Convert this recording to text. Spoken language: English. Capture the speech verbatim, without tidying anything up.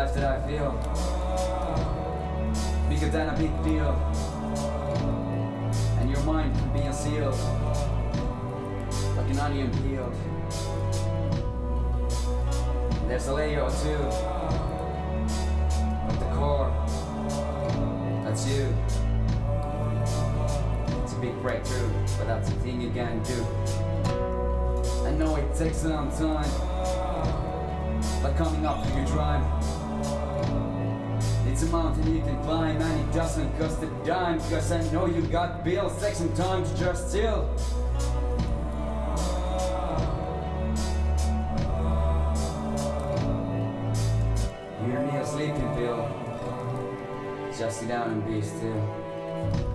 life that I feel, bigger than a big deal, and your mind can be unsealed like an onion peeled. There's a layer or two at the core. That's you. It's a big breakthrough, but that's the thing you can do. I know it takes a long time, like coming up through your drive. It's a mountain you can climb, and it doesn't cost a dime, because I know you got bills. Take some time to just chill. You don't need a sleeping pill, just sit down and be still.